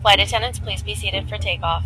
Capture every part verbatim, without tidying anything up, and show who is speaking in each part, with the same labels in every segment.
Speaker 1: Flight attendants, please be seated for takeoff.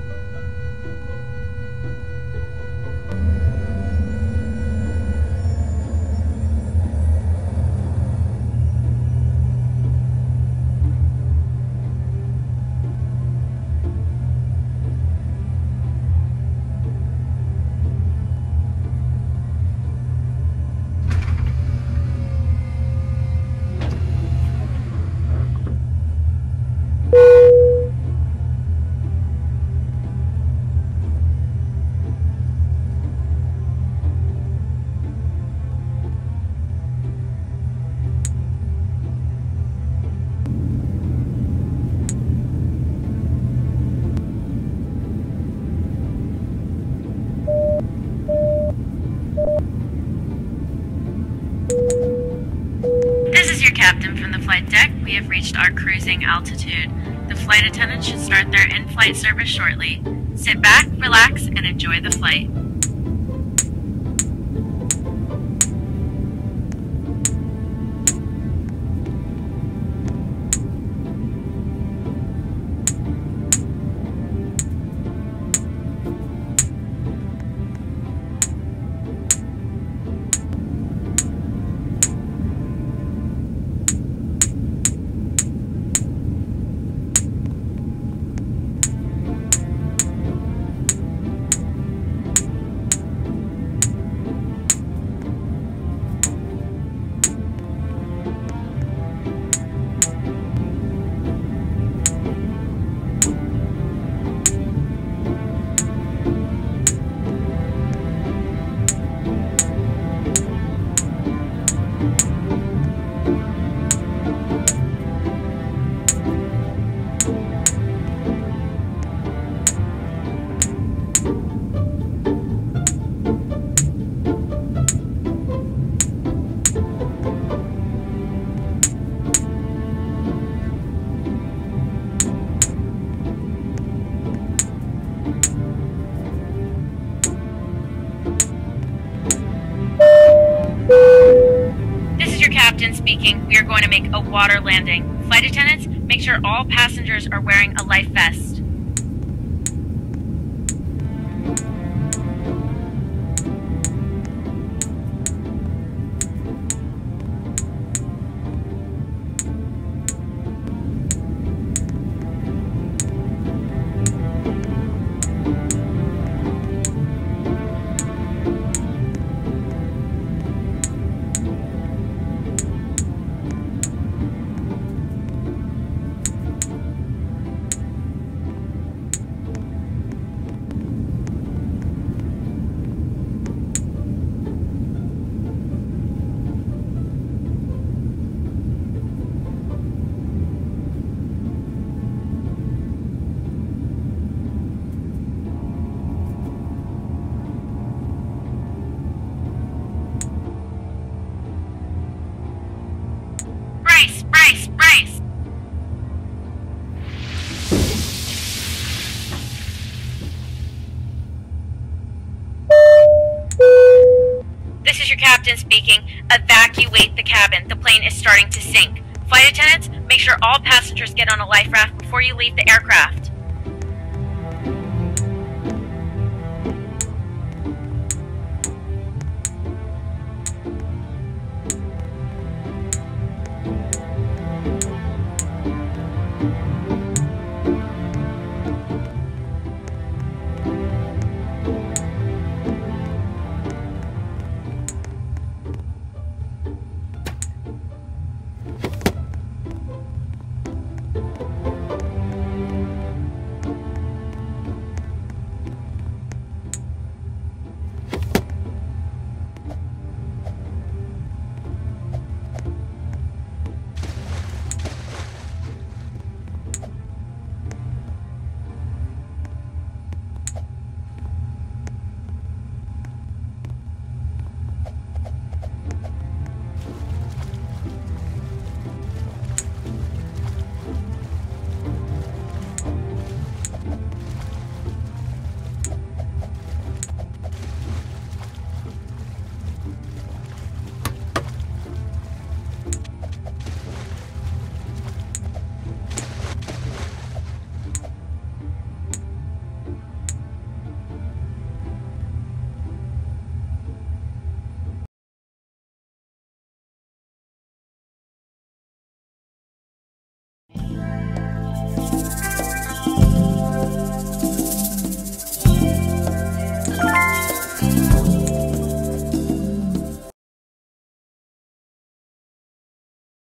Speaker 2: This is your captain from the flight deck. We have reached our cruising altitude. The flight attendants should start their in-flight service shortly. Sit back, relax, and enjoy the flight. Captain speaking. We are going to make a water landing. Flight attendants, make sure all passengers are wearing a life vest. Brace, brace, brace! This is your captain speaking. Evacuate the cabin. The plane is starting to sink. Flight attendants, make sure all passengers get on a life raft before you leave the aircraft.